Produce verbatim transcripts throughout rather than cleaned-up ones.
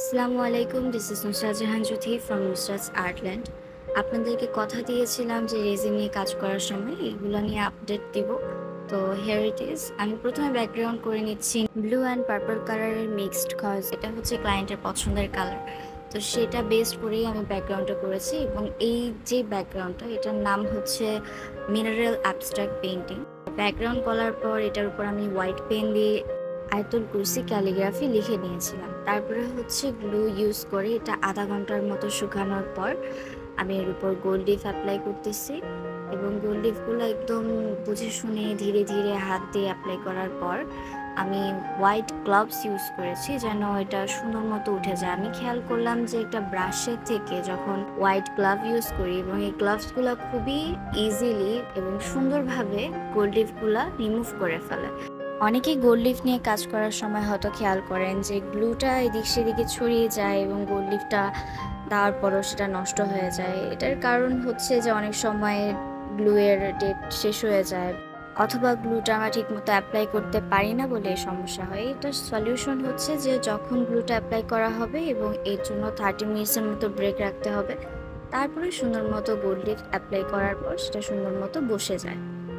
আসসালামু আলাইকুম, this is Nusrat Jahan Jyoti from Nusrat's artland. আপনাদেরকে কথা দিয়েছিলাম যে রেজিন নিয়ে কাজ করার সময় এগুলো নিয়ে আপডেট দিব। তো হেয়ার ইট ইজ। আমি প্রথমে ব্যাকগ্রাউন্ড করে নিচ্ছি ব্লু অ্যান্ড পার্পল কালারের মিক্সড, কজ এটা হচ্ছে ক্লায়েন্টের পছন্দের কালার। তো সেটা বেস্ট করেই আমি ব্যাকগ্রাউন্ডটা করেছি, এবং এই যে ব্যাকগ্রাউন্ডটা এটার নাম হচ্ছে মিনারেল অ্যাবস্ট্রাক্ট পেইন্টিং। ব্যাকগ্রাউন্ড করার পর এটার উপর আমি হোয়াইট পেন দিয়ে আয়তুল কুরসি ক্যালিগ্রাফি লিখে নিয়েছিলাম। তারপরে হচ্ছে গ্লু ইউজ করে এটা আধা ঘন্টার মতো শুকানোর পর আমি এর উপর গোল্ড লিফ অ্যাপ্লাই করতেছি, এবং গোল্ড লিফগুলো একদম বুঝে শুনে ধীরে ধীরে হাত দিয়ে অ্যাপ্লাই করার পর আমি হোয়াইট গ্লাভস ইউজ করেছি যেন এটা সুন্দর মতো উঠে যায়। আমি খেয়াল করলাম যে একটা ব্রাশের থেকে যখন হোয়াইট গ্লাভ ইউজ করি এবং এই গ্লাভসগুলো খুবই ইজিলি এবং সুন্দরভাবে গোল্ড লিফগুলো রিমুভ করে ফেলে। অনেকেই গোল্ড লিফ নিয়ে কাজ করার সময় হয়তো খেয়াল করেন যে গ্লুটা এদিক সেদিকে ছড়িয়ে যায় এবং গোল্ড লিফটা দেওয়ার পরও সেটা নষ্ট হয়ে যায়। এটার কারণ হচ্ছে যে অনেক সময় গ্লুয়ের ডেট শেষ হয়ে যায়, অথবা গ্লুটা আমরা ঠিক মতো অ্যাপ্লাই করতে পারি না বলে এই সমস্যা হয়। এটার সলিউশন হচ্ছে যে যখন গ্লুটা অ্যাপ্লাই করা হবে এবং এর জন্য থার্টি মিনিটসের মতো ব্রেক রাখতে হবে, তারপরে সুন্দর মতো গোল্ড লিফ অ্যাপ্লাই করার পর সেটা সুন্দর মতো বসে যায়।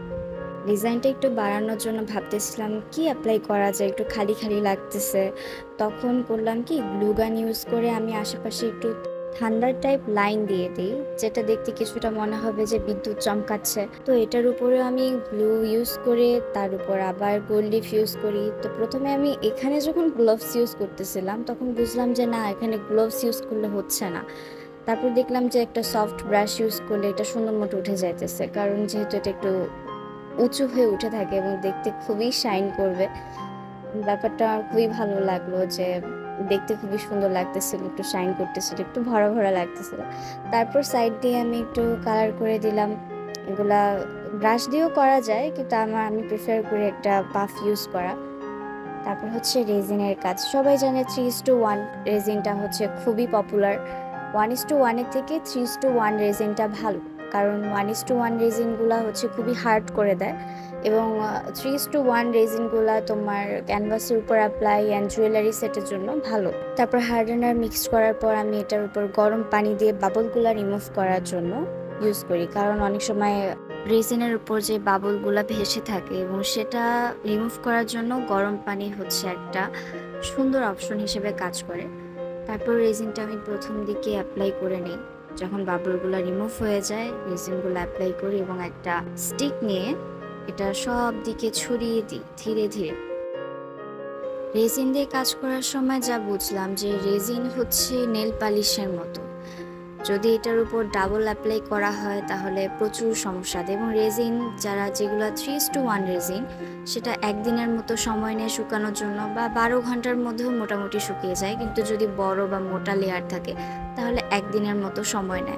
ডিজাইনটা একটু বাড়ানোর জন্য ভাবতেছিলাম কি অ্যাপ্লাই করা যায়, একটু খালি খালি লাগতেছে। তখন করলাম কি, গ্লু গান ইউজ করে আমি আশেপাশে একটু ঠান্ডার টাইপ লাইন দিয়ে দিই, যেটা দেখতে কিছুটা মনে হবে যে বিদ্যুৎ চমকাচ্ছে। তো এটার উপরে আমি গ্লু ইউজ করে তার উপর আবার গোল্ড লিফ ইউজ করি। তো প্রথমে আমি এখানে যখন গ্লোভস ইউজ করতেছিলাম তখন বুঝলাম যে না, এখানে গ্লোভস ইউজ করলে হচ্ছে না। তারপর দেখলাম যে একটা সফট ব্রাশ ইউজ করলে এটা সুন্দর মতো উঠে যাইতেছে, কারণ যেহেতু এটা একটু উঁচু হয়ে উঠে থাকে এবং দেখতে খুবই শাইন করবে। ব্যাপারটা আমার খুবই ভালো লাগলো যে দেখতে খুবই সুন্দর লাগতেছিল, একটু শাইন করতেছিল, একটু ভরা ভরা লাগতেছিল। তারপর সাইড দিয়ে আমি একটু কালার করে দিলাম। এগুলা ব্রাশ দিয়েও করা যায়, কিন্তু আমার আমি প্রিফার করি একটা পাফ ইউজ করা। তারপর হচ্ছে রেজিনের কাজ। সবাই জানে থ্রি ইস টু ওয়ান রেজিনটা হচ্ছে খুবই পপুলার। ওয়ান ইস টু ওয়ানের থেকে থ্রি ইস টু ওয়ান রেজিনটা ভালো, কারণ ওয়ান ইস টু ওয়ান রেজিনগুলো হচ্ছে খুবই হার্ড করে দেয়, এবং থ্রি ইস টু ওয়ান রেজিনগুলো তোমার ক্যানভাসের উপর অ্যাপ্লাই অ্যান্ড জুয়েলারি সেটের জন্য ভালো। তারপর হার্ডেনার মিক্স করার পর আমি এটার উপর গরম পানি দিয়ে বাবলগুলো রিমুভ করার জন্য ইউজ করি, কারণ অনেক সময় রেজিনের উপর যে বাবলগুলো ভেসে থাকে এবং সেটা রিমুভ করার জন্য গরম পানি হচ্ছে একটা সুন্দর অপশন হিসেবে কাজ করে। তারপর রেজিনটা আমি প্রথম দিকে অ্যাপ্লাই করে নিই, যখন বাবলগুলো রিমুভ হয়ে যায় রেজিনগুলো অ্যাপ্লাই করি এবং একটা স্টিক নিয়ে এটা সব দিকে ছড়িয়ে দিই ধীরে ধীরে। রেজিন দিয়ে কাজ করার সময় যা বুঝলাম যে রেজিন হচ্ছে নেল পালিশের মতো, যদি এটার উপর ডাবল অ্যাপ্লাই করা হয় তাহলে প্রচুর সমস্যা দেয়। এবং রেজিন যারা যেগুলো three is to one resin, সেটা একদিনের মতো সময় নেয় শুকানোর জন্য, বা বারো ঘন্টার মধ্যেও মোটামুটি শুকিয়ে যায়। কিন্তু যদি বড় বা মোটা লেয়ার থাকে তাহলে একদিনের মতো সময় নেয়।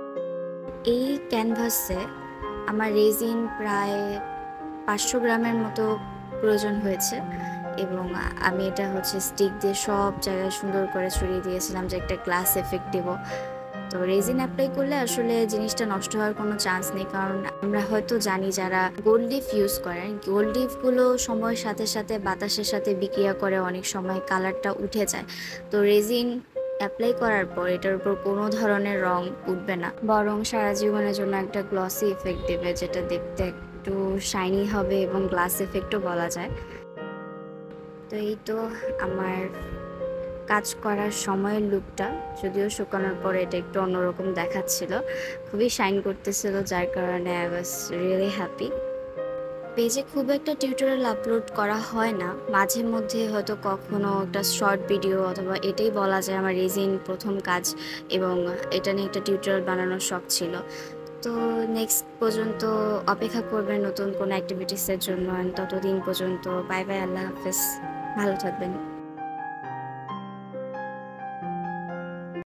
এই ক্যানভাসে আমার রেজিন প্রায় পাঁচশো গ্রামের মতো প্রয়োজন হয়েছে, এবং আমি এটা হচ্ছে স্টিক দিয়ে সব জায়গায় সুন্দর করে ছড়িয়ে দিয়েছিলাম যে একটা গ্লাস এফেক্ট দেব। তো রেজিন অ্যাপ্লাই করলে আসলে জিনিসটা নষ্ট হওয়ার কোনো চান্স নেই, কারণ আমরা হয়তো জানি যারা গোল্ড লিফ ইউজ করেন, গোল্ড লিফগুলো সময়ের সাথে সাথে বাতাসের সাথে বিক্রিয়া করে অনেক সময় কালারটা উঠে যায়। তো রেজিন অ্যাপ্লাই করার পর এটার উপর কোনো ধরনের রং উঠবে না, বরং সারা জীবনের জন্য একটা গ্লসি এফেক্ট দেবে, যেটা দেখতে একটু শাইনি হবে এবং গ্লাস এফেক্টও বলা যায়। তো এই তো আমার কাজ করার সময়ের লুকটা, যদিও শুকানোর পরে এটা একটু অন্যরকম দেখাচ্ছিল, খুবই শাইন করতেছিল, যার কারণে আই ওয়াজ রিয়েলি হ্যাপি। পেজে খুব একটা টিউটোরিয়াল আপলোড করা হয় না, মাঝে মধ্যে হয়তো কখনো একটা শর্ট ভিডিও, অথবা এটাই বলা যায় আমার রেজিন প্রথম কাজ, এবং এটা নিয়ে একটা টিউটোরিয়াল বানানোর শখ ছিল। তো নেক্সট পর্যন্ত অপেক্ষা করবেন নতুন কোনো অ্যাক্টিভিটিসের জন্য। ততদিন পর্যন্ত বাই বাই, আল্লাহ হাফেজ, ভালো থাকবেন।